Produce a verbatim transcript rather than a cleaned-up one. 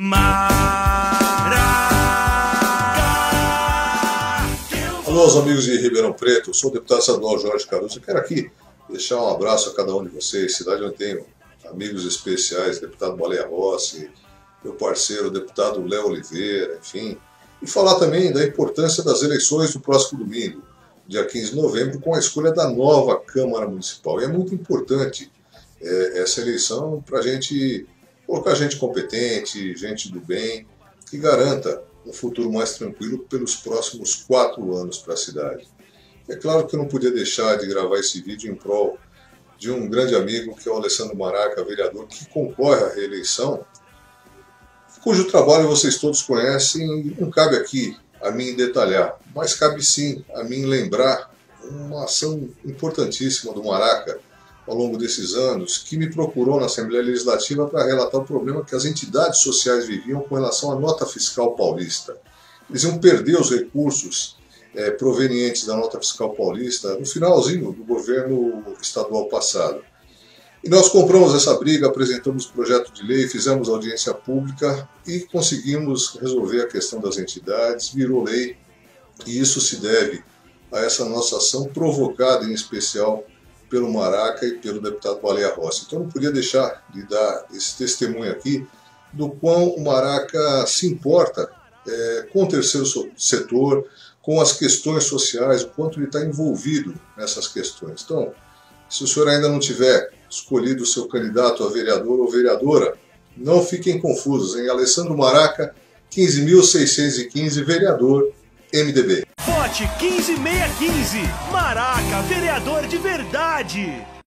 Alô, os amigos de Ribeirão Preto, eu sou o deputado estadual Jorge Caruso. Eu quero aqui deixar um abraço a cada um de vocês, cidade onde tenho amigos especiais, deputado Baleia Rossi, meu parceiro, deputado Léo Oliveira, enfim, e falar também da importância das eleições do próximo domingo, dia quinze de novembro, com a escolha da nova Câmara Municipal. E é muito importante é, essa eleição para a gente colocar gente competente, gente do bem, que garanta um futuro mais tranquilo pelos próximos quatro anos para a cidade. É claro que eu não podia deixar de gravar esse vídeo em prol de um grande amigo, que é o Alessandro Maraca, vereador, que concorre à reeleição, cujo trabalho vocês todos conhecem. Não cabe aqui a mim detalhar, mas cabe sim a mim lembrar uma ação importantíssima do Maraca ao longo desses anos, que me procurou na Assembleia Legislativa para relatar o problema que as entidades sociais viviam com relação à nota fiscal paulista. Eles iam perder os recursos é, provenientes da nota fiscal paulista no finalzinho do governo estadual passado. E nós compramos essa briga, apresentamos o projeto de lei, fizemos audiência pública e conseguimos resolver a questão das entidades, virou lei, e isso se deve a essa nossa ação provocada em especial pelo Maraca e pelo deputado Baleia Rossi. Então não podia deixar de dar esse testemunho aqui do quão o Maraca se importa é, com o terceiro setor, com as questões sociais, o quanto ele está envolvido nessas questões. Então, se o senhor ainda não tiver escolhido o seu candidato a vereador ou vereadora, não fiquem confusos, hein? Alessandro Maraca, quinze mil seiscentos e quinze, vereador, M D B. Vote quinze mil seiscentos e quinze, Maraca, vereador de verdade!